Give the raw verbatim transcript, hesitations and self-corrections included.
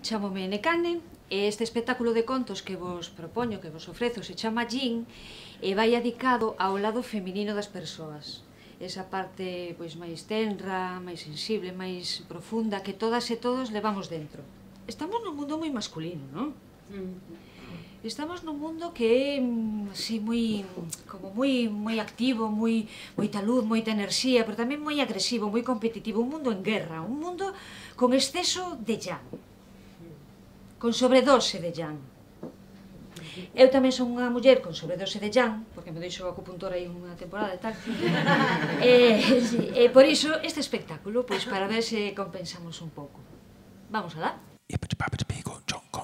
Chámome Necane e este espectáculo de contos que vos propoño, que vos ofrezo, se chama Yin e vai dedicado ao lado feminino das persoas. Esa parte pois máis tenra, máis sensible, máis profunda que todas e todos levamos dentro. Estamos nun mundo moi masculino, non? Estamos nun mundo que é así moi como moi moi activo, moi moita luz, moita enerxía, pero tamén moi agresivo, moi competitivo, un mundo en guerra, un mundo con exceso de yang, con sobredose de yang. Eu tamén son unha muller con sobredose de yang, porque me deixo acupuntor aí unha temporada e tal. E, e por iso este espectáculo, pois para ver se compensamos un pouco. Vamos alá.